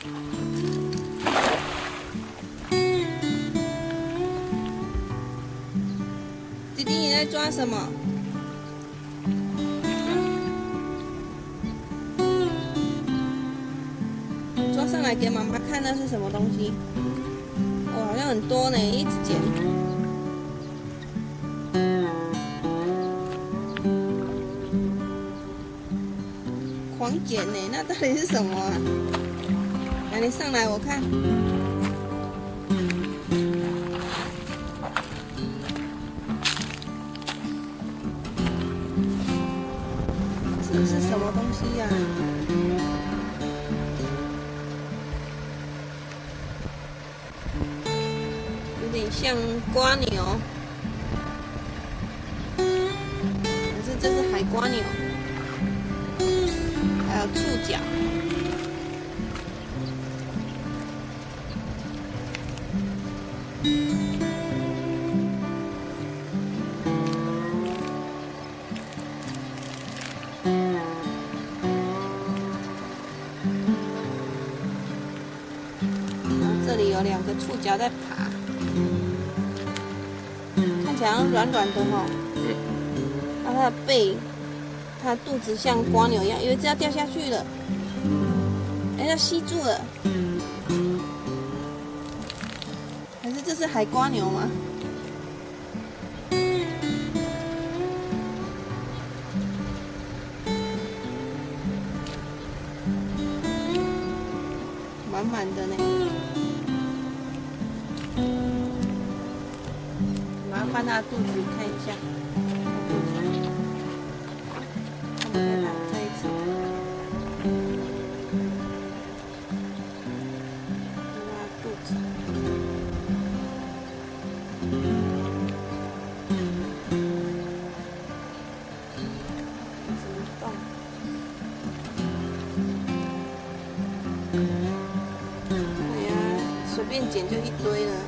弟弟，你在抓什么？抓上来给妈妈看，那是什么东西？哦，好像很多呢，一直捡。狂捡呢，那到底是什么啊？来，你上来我看。这是什么东西呀？有点像瓜牛，可是这是海瓜牛，还有触角。这里有2个触角在爬，看起来像软软的哦。那它的背、它的肚子像蜗牛一样，以为这要掉下去了，哎，要吸住了。还是这是海蜗牛吗？满满的呢。麻烦它的肚子看一下，他们在一起。它肚子。怎么动？对呀，随便捡就一堆了。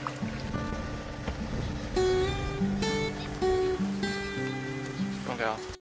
放掉。